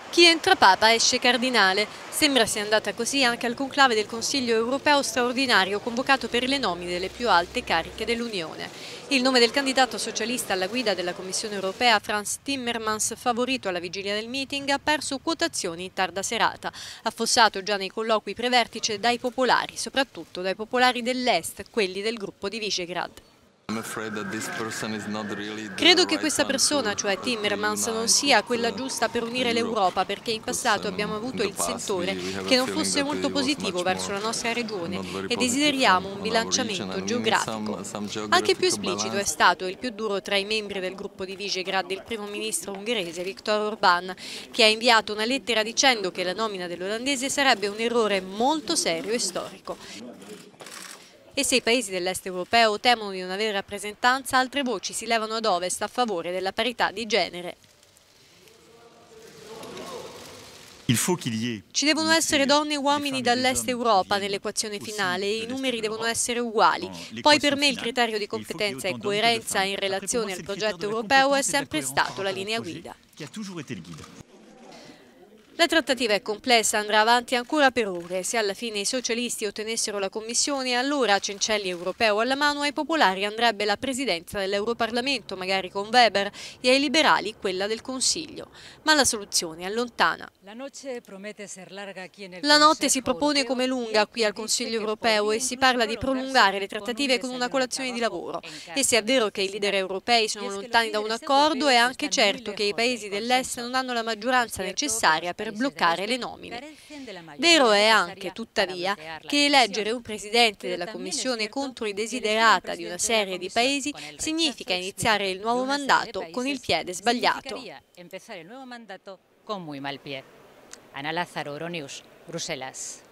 Chi entra Papa esce cardinale. Sembra sia andata così anche al conclave del Consiglio europeo straordinario convocato per le nomine delle più alte cariche dell'Unione. Il nome del candidato socialista alla guida della Commissione europea, Frans Timmermans, favorito alla vigilia del meeting, ha perso quotazioni in tarda serata, affossato già nei colloqui prevertice dai popolari, soprattutto dai popolari dell'Est, quelli del gruppo di Visegrad. Credo che questa persona, cioè Timmermans, non sia quella giusta per unire l'Europa, perché in passato abbiamo avuto il sentore che non fosse molto positivo verso la nostra regione e desideriamo un bilanciamento geografico. Anche più esplicito è stato il più duro tra i membri del gruppo di Visegrad, il primo ministro ungherese Viktor Orbán, che ha inviato una lettera dicendo che la nomina dell'olandese sarebbe un errore molto serio e storico. E se i paesi dell'est europeo temono di non avere rappresentanza, altre voci si levano ad ovest a favore della parità di genere. Ci devono essere donne e uomini dall'est Europa nell'equazione finale e i numeri devono essere uguali. Poi per me il criterio di competenza e coerenza in relazione al progetto europeo è sempre stato la linea guida. La trattativa è complessa, andrà avanti ancora per ore. Se alla fine i socialisti ottenessero la commissione, allora, Cencelli europeo alla mano, ai popolari andrebbe la presidenza dell'Europarlamento, magari con Weber, e ai liberali quella del Consiglio. Ma la soluzione è lontana. La notte si propone come lunga qui al Consiglio europeo e si parla di prolungare le trattative con una colazione di lavoro. E se è vero che i leader europei sono lontani da un accordo, è anche certo che i paesi dell'Est non hanno la maggioranza necessaria per bloccare le nomine. Vero è anche, tuttavia, che eleggere un presidente della Commissione contro i desiderata di una serie di paesi significa iniziare il nuovo mandato con il piede sbagliato. Ana Lázaro, Euronews, Bruselas.